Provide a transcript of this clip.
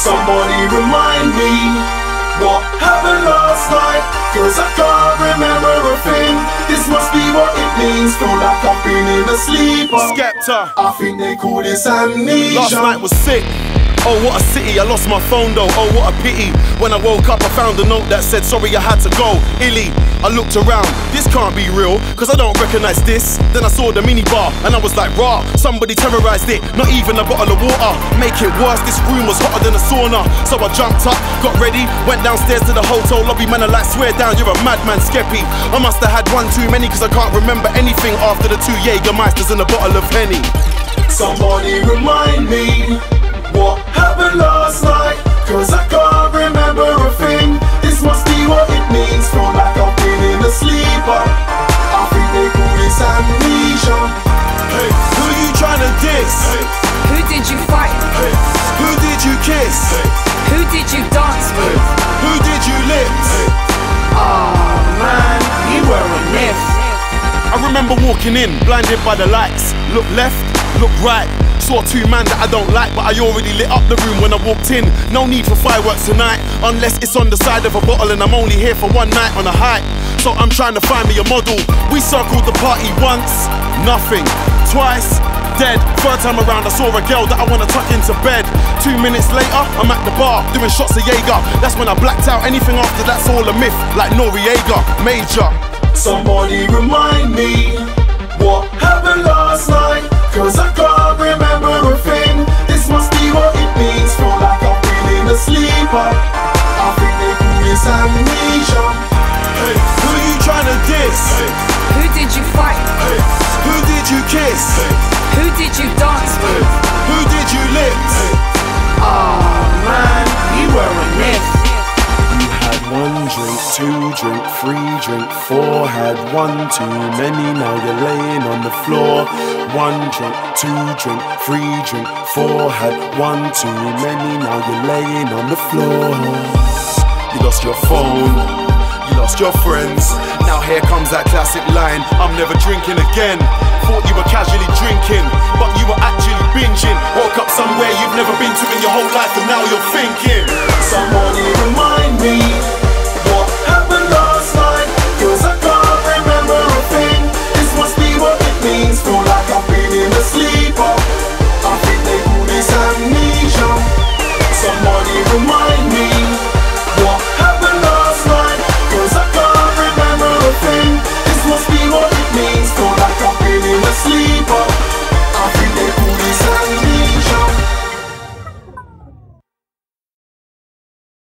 Somebody remind me what happened last night, cause I can't remember a thing. This must be what it means, feel like I've been in a sleeper. Skepta, I think they call this amnesia. last night was sick. Oh, what a city, I lost my phone though, oh what a pity. When I woke up I found a note that said sorry I had to go. Illy, I looked around, this can't be real, cause I don't recognise this. Then I saw the minibar and I was like rah, somebody terrorised it, not even a bottle of water. Make it worse, this room was hotter than a sauna. So I jumped up, got ready, went downstairs to the hotel lobby. Man, I like swear down, you're a madman, Skeppy. I must have had one too many, cause I can't remember anything after the 2 Jägermeisters and a bottle of Henny. Somebody remind me what happened last night, cause I can't remember a thing. This must be what it means, feel like I've been in a sleeper. I think they call this amnesia. Hey, who you trying to diss? Hey. Who did you fight? Hey. Who did you kiss? Hey. Who did you dance with? Who did you lips? Hey. Oh man, you were a myth. I remember walking in, blinded by the lights. Look left, look right. Saw 2 men that I don't like, but I already lit up the room when I walked in. No need for fireworks tonight, unless it's on the side of a bottle and I'm only here for one night on a hike. So I'm trying to find me a model. We circled the party once, nothing. Twice, dead. Third time around I saw a girl that I wanna tuck into bed. 2 minutes later, I'm at the bar, doing shots of Jaeger. That's when I blacked out, anything after that's all a myth. Like Noriega, Major. Somebody remind me what happened last night, cause I can't remember a thing. This must be what it means, feel like I've been in a sleeper. I think they call this amnesia. Hey, who you trying to diss? Hey. Who did you fight? Hey. Who did you kiss? Hey. Who did you dance with? Who did you lips? Oh man, you were a myth. You had 1 drink, 2 drink, 3 drink, 4. Had 1 too many, now you're laying on the floor. 1 drink, 2 drink, 3 drink, 4. Had 1 too many, now you're laying on the floor. You lost your phone, you lost your friends. Now here comes that classic line, I'm never drinking again. Thought you were casually drinking, but you were actually binging. Woke up somewhere you've never been to in your whole life and now you're thinking